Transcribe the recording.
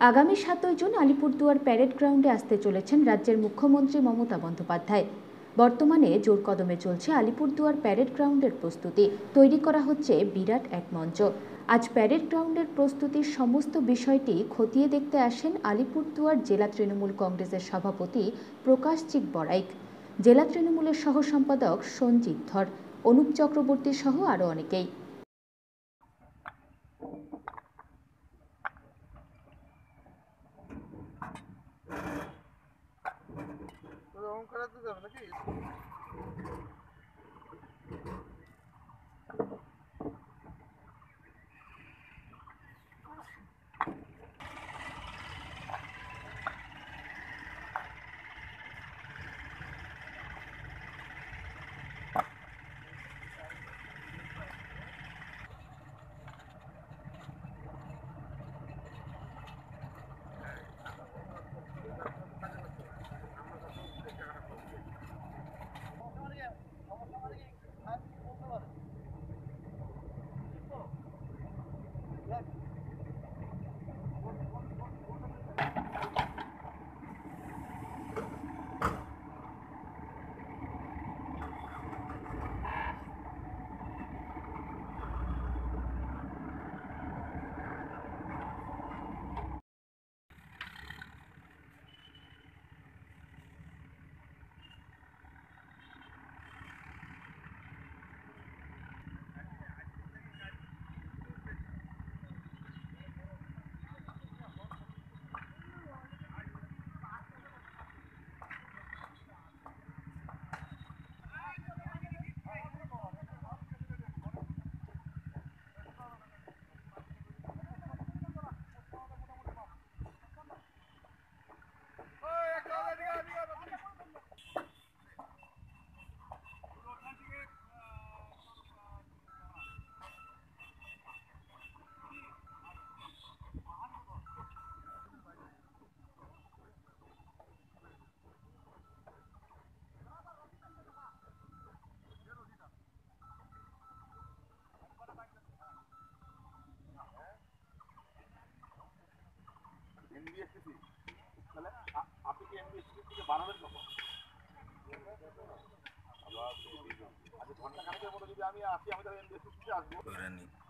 আগামী ৭ই June Alipurduar parade গ্রাউন্ডে আসতে চলেছেন রাজ্যের মুখ্যমন্ত্রী মমতা বন্দ্যোপাধ্যায়। বর্তমানে জোর কদমে চলছে আলিপুরদুয়ার প্যারেড গ্রাউন্ডের প্রস্তুতি। তৈরি করা হচ্ছে বিরাট এক মঞ্চ। আজ প্যারেড গ্রাউন্ডের প্রস্তুতির সমস্ত বিষয়টি খতিয়ে দেখতে আসেন আলিপুরদুয়ার জেলা তৃণমূল কংগ্রেসের সভাপতি প্রকাশজিৎ বড়াইক, জেলা তৃণমূলের সহ সম্পাদক সঞ্জিত ধর, অনুপ চক্রবর্তী সহ আরও অনেকেই। এনবিএসসি তাহলে আপনি কি এনবিএসসি থেকে বানাবেন কখন? আচ্ছা, ঘন্টা খানেকের মতো যদি আমি আসি, আমি তাহলে এনবিএসসি আসবো।